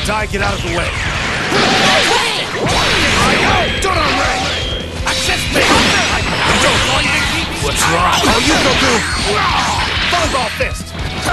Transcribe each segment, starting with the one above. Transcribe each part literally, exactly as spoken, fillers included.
gonna die, get out of the way. Don't array! Assist me! What's wrong? Oh, you go do! Volleyball fist!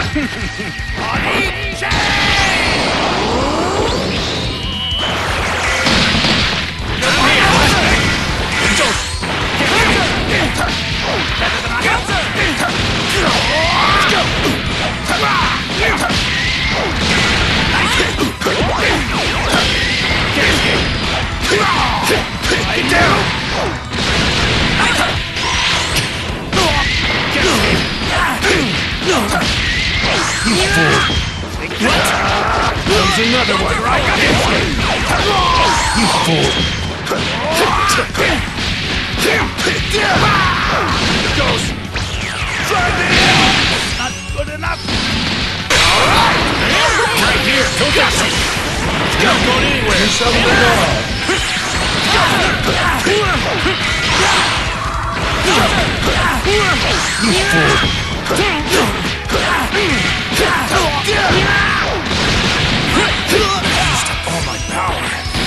There's another one, right? You fool! Goes! Try me! Not good enough! Right here! Don't get me! It's not going anywhere! Do something at all! You fool! Used up all my power.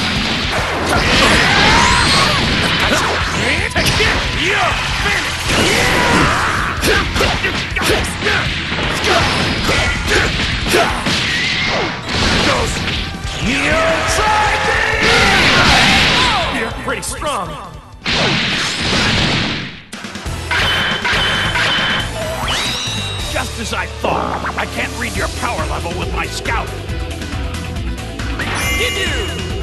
You're Goes. You tried me! You're pretty strong. Just as I thought. I can't read your power level with my scout. Ginyu!